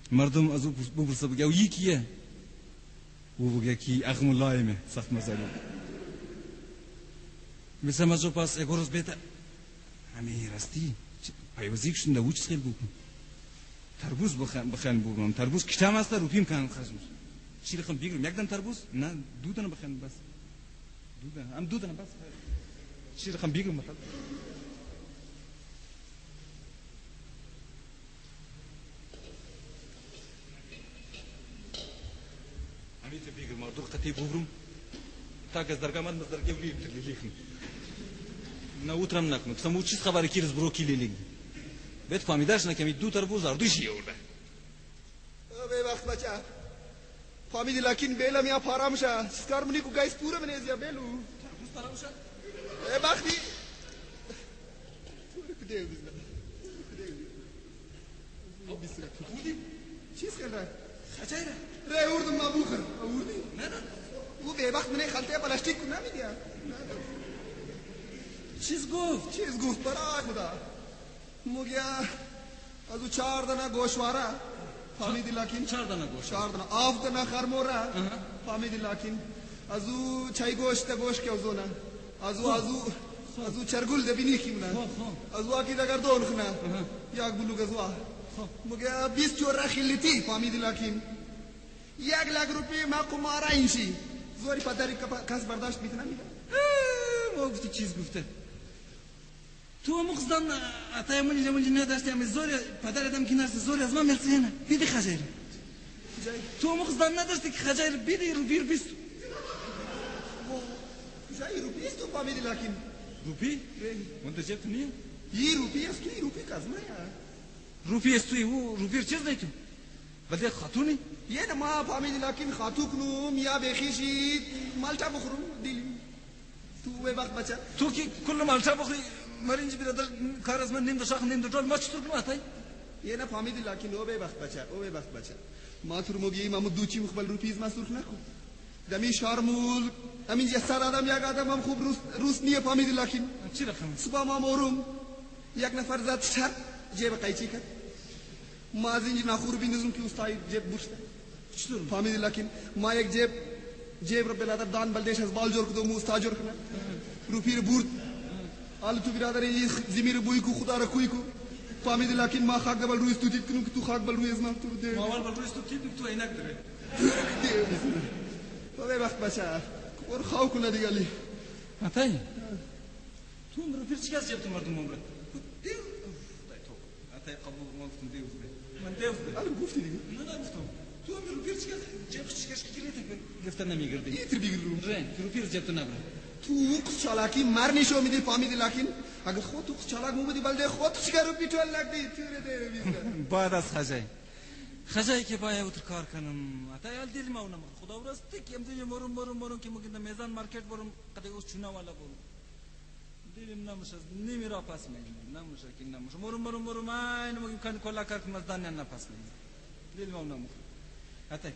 مردم از او بپرسه بگه او یکیه، او بگه کی اخم لایمه سخت مزه مثل مزه. پس یک روز بیت همه راستی پیوزیک شنده و چیز خیلی بکن تربوز بخن بگم تربوز کشتم هسته روپیم کنم خشمش چی رخم بیگرم یک دن تربوز نه دو دنه بخن بس دو دنه بس چی رخم بیگرم بخن همیت بیگرم دور قطعی بگرم تا از درگاه من درگاه ویم تلیلیخم نه اوترم نکنم بسم او چیز خبری کیرز برو کی لیلیگ بیت فهمیداش نکمی دو تربوز اردوشی اورده به وقت بچه فهمیدی لکن بیلم یا پارامشه سکار منی کو گایس پورا منیزیا بیلو تربوز پارامشه وقتی کدیو بیزنا بودی چیز کنه خجایره ره اردم ما بوخر اردی نه او به وقت منی خلطه پلاستیک کو نمیدیا چیز گفت برای خدا مگیا از او 4 دانه گوشواره فهمیدی لکن 4 دانه گوشت 4 دانه آف دانه خرموره فهمیدی لکن از او چای گوشت که اوزونه از او چرگول دبینی کیمونه از او اکی دگر دون خنه یک بلوگ از او مگه 20 جور خیلیتی فهمیدی لکن 1 لک روپی ما قماره اینشی زوری پدری کس برداشت میتونه میده ما گفتی چیز گفته تو مقصدان اتای منی نداشتی اما زوری پدرتم که نرسه زوری از ما مرسی نه بیدی خجایر تو مقصدان نداشتی که خجایر بیدی روپی بیست جای روپی است تو فهمیدی لکن روپی؟ منده جب تو نیم؟ روپی است توی روپی کازمه روپی است توی او روپی چیز نیتو بلده خاتونی؟ یه ما فهمیدی لکن خاتو کنم یا بخیشی مالتا بخورم دیلی تو به وقت بچه تو که کل مالتا بخوری مرینج برادر کار از من نیم دو شاخ نیم دو جال ما چطور کنم اتای؟ یه نه فهمیدی لکن او به وقت بچه ما تو رو مگی ما دوچی مخبل روپیز ما سرخ نکن دمی شارمول همین یه سر آدم یک آدم هم خوب روست نیه فهمیدی لکن چی رقم؟ صبح ما مورم یک نفر زد سر جیب قیچی کرد ما از اینجا نخور بینزم که استای جیب برشته چطور؟ فهمیدی لکن ما یک جیب رو بلادر دان بلدش از بال جور کدوم استا جور کنه روپی رو برد حالا تو برادر این زمین بوی کو خدا را کوی کو فهمیدی لکن ما خاک بل روی استودیت کنم که تو خاک بل روی از من تو ده ما اول بل روی استودیت تو اینک داره تو به وقت بچه کور خواو کنه دیگلی اتای تو مرو پیر چی کس جبتو مردم عمره دیو اتای قبول ما گفتم دیو من دیو الان گفتی دیگه نه گفتم تو مرو پیر چی کس جب چی کس که لیت گفتن نمیگردی ایتر بگیرم رنگ رو پیر جبتو نبره تو قص چالاکی مر نشو میدی فهمیدی لکن اگر خود تو قص چالاک مو بدی بلده خود چیکار رو پیتول لگدی تیره ده بیزن باید از خجای که باید اوتر کار کنم اتای ال دل ما اونم خدا ورسته که امدی مرم که مگه میزان مارکت برم قدی اوش چونا والا برم دیلم نمیشه نمیرا پس میگم نمیشه که نمیشه مرم این مگه کن کلا کار کنم از دانیا نپاس میگم دل ما اونم اتای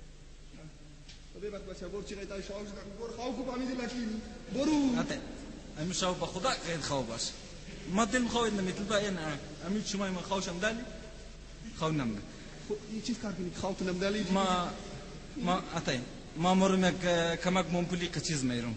به وقت بچه بور چی قیتای شاوش بور خواو کو فهمیدی لکن برو اتای امی شاو با خدا غیر خواو باش ما دل مخواد نمیتل با این امی شما ما خوشم دالی خواو نمده این چیز کار کنی خواو تو نمدالی ما اتای ما مرم یک کمک ممپلی چیز میرم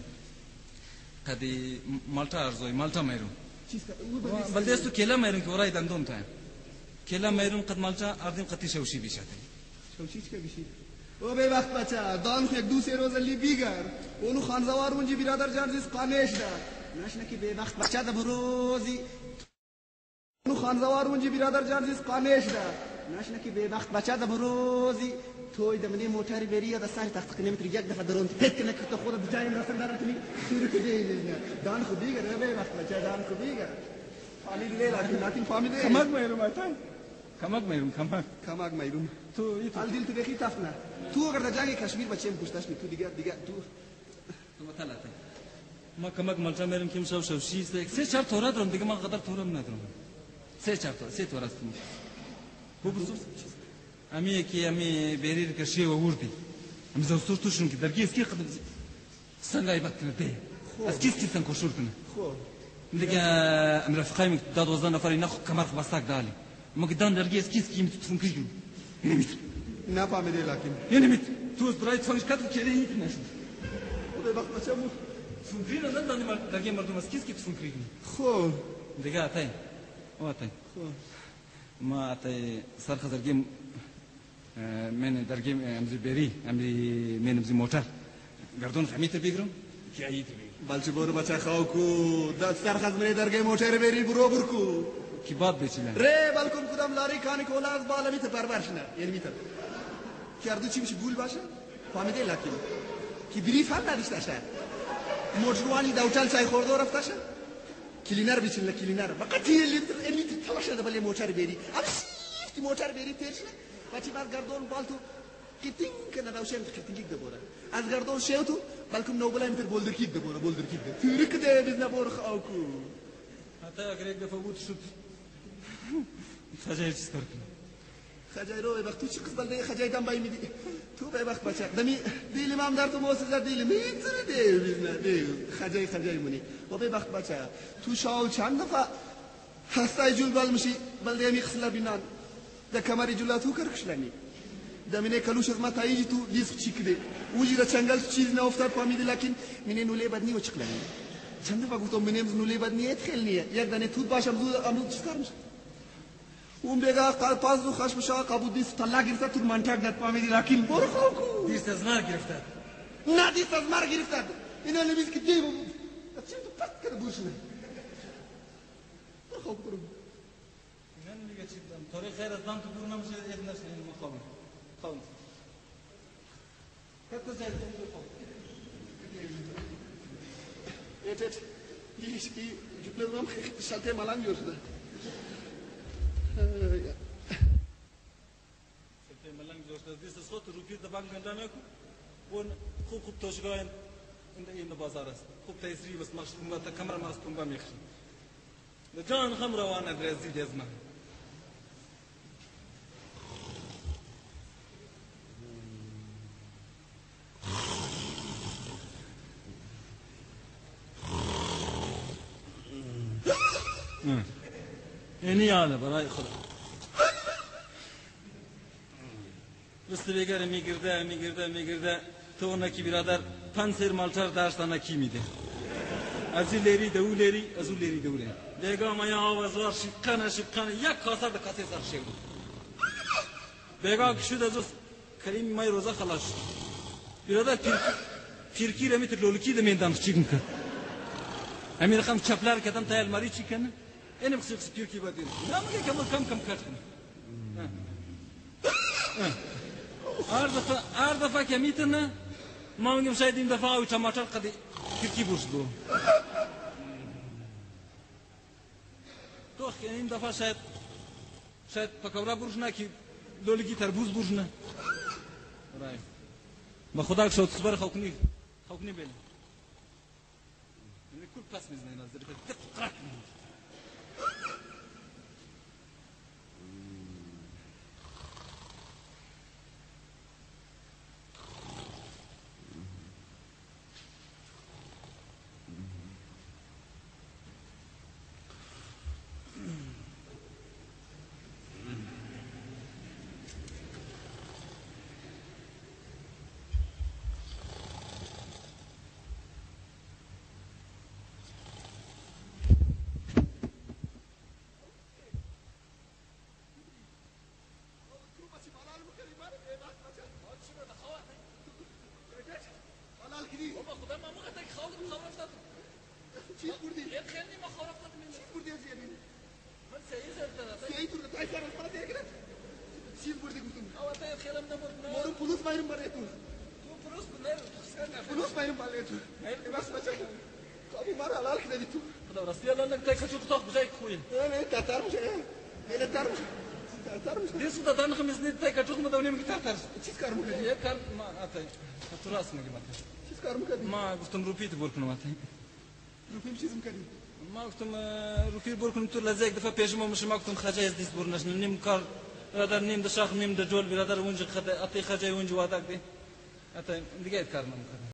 قدی مالتا ارزوی مالتا میرم چیز بلده استو کلا میرم که ورای دندون تا کلا میرم قد مالتا اردیم قطی شوشی بیشتر شوشی چه بیشی او به وقت بچه دان یک دو سه روز لی بیگر اونو خانزوار منجی برادر جان زیست قانش ده نشنه که به وقت بچه ده بروزی اونو خانزوار منجی برادر جان زیست قانش ده نشنه که به وقت بچه ده بروزی توی دمنی موتاری بری یا دستانی تخت کنیم یک دفعه درون پت کنه که خود بجایم رسن دارتنی شروع کردی دان خو بیگر به وقت بچه دان خو بیگر فامیل لکن فامیل کمک میرم اتای کمک میرم تو حال دل تو بخی تفنه تو اگر در جنگ کشمیر بچه پوشتاش می تو دیگه تو مثلا ما کمک مالتا میرم که شوشی است سه چهار تورا دارم دیگه ما قدر تورم ندارم سه تورا است ببرسوس امی که امی بریر کشی و وردی امی زوستور توشون که درگی اسکی قدم سنگای بات کنه از کیس کیسن کوشور کنه دیگه ام رفقایم داد 12 نفری نخو کمر بستک دالی ما که دان درگی اسکی میتونم کیجو نفهمیده لکن نمیتونی تو از برای تفنگش کتل که هیچ نشد او به وقت بچه مو فنکری نداری درگه مردم است کیست که فنکری خب دیگه آتای او آتای ما آتای سرخ درگه من درگه امزی بری امزی من امزی موتر گردون خمیتر بگیرم که ایتر بگیرم بلچه برو بچه خواهو کو دست سرخ منی درگه موتر بری برو برکو کی باد بچیله ره بلکن کدام لاری کانی کولا از بالا میتر پرورشنه یعنی میتر کردو چی میشه گول باشه فهمیده لکن کی بریف هم نداشته شه موتروانی دوتل چای خورده و رفته شه کلینر بیچین کلینر فقط یه لیتر تلاش نده ولی موتر بری ام سیفتی موتر بری ترشنه بچی بعد گردون بالتو کتینگ کنه دوشن کتینگ دبوره از گردون شیوتو بلکن نوبلا میتر بولدر کیک دبوره بولدر کیک ده تورک ده بیزنا بور خاوکو حتی اگر یک دفعه بود شد خجای چیز کار کنه خجای رو وقت تو چی قسمت ده خجای دم بای میدی تو به وقت بچه دمی دیلی مام در تو موسیقی دیلی میتره ده بیزنا ده خجای منی و به وقت بچه تو شاو چند دفعه هستای جول بال میشی بلده می خسلا بینان ده کمری جولا تو کرکشلانی دمینه کلوش از ما تایجی تو لیسک چیک ده اوجی را چنگل چیز نافتاد فهمیدی لکن منه نوله بدنی و چکلانی چند دفعه گفتم منه نوله بدنی اتخیل نیه یک دانه توت باشم زود امروز چیکار میشه اون بگه پاس دو خشم شاه قبول دیست طلا گرفته تو منطق داد فهمیدی لکن برو خوکو دیست از مر گرفتد نه دیست از مر گرفتد اینا نمیز که دیو چی تو پست کرده بوشونه برو خوکو برو من میگه چی بدم طوری خیر از دام تو برو نمیشه یک نشه این مخابن خوابن کتا زید این خواب ایت ای جبلم شلته مالان جورده شلته مالان جورده دیست صوت روپی دبان گندام یکو اون خوب توشگاین این بازار است خوب تیسری بس مخشون با تا کمر ماستون با میخشن جان خمر وانا درزی دزما اینی یاله برای خدا رسته بگره میگرده تو نکی برادر پنسر مالچار داشتن کی میده از این لیری دو لیری از اون لیری دو لیری دیگه ما یا آوازوار شقانه یک کاسه ده کاسه سر شد بیگا کشید از کریم مای روزا خلاص شد برادر ترکی رمی تر لولکی ده میندم چی میکرد همین رقم چپلر کردم تا الماری چی کنه اینم خصوص ترکی بدین نمیگه کم کات کنه هر دفعه که میتونه ما میگیم شاید این دفعه او ټماټر قدی ترکی بوشدو تو این دفعه شاید پکورا بوشنه کی لولگی تربوز بوشنه رای ما خدا شد صبر خوکنی بیل من کل پاس میزنه نظر تقرا چی بردی؟ خیلی ما خراب کردیم. چی بردی از یعنی؟ من سعی کردم. سعی تو تای سر از دیگه کرد. چی بردی گفتم؟ آواتای خیالم نبود. مارو پولوس مایم برای تو. تو پولوس بنر. پولوس مایم برای تو. بس بچه. کاری مار حلال کردی تو. خدا راستی الان نک تاک تو تاخ بجای خوین. نه تاتار میشه. نه تاتار میشه. دیسو دادن خمیس نیت تاک تو خم دونیم کی تاتار. چیز کار میکنی؟ یک کار ما آتای. تو راست میگی مات. چیز کار میکنی؟ ما گفتم روپیت برکنم آتای. روپیم چیز میکنی؟ ما گفتم روپی برکنم تو لزک دفعه پیشم مش ما گفتم خجای دیس برنش نیم کار برادر نیم د شاخ نیم د جول برادر اونج خد آتای خجای اونج وادک دی. آتای دیگه کار نمیکنم.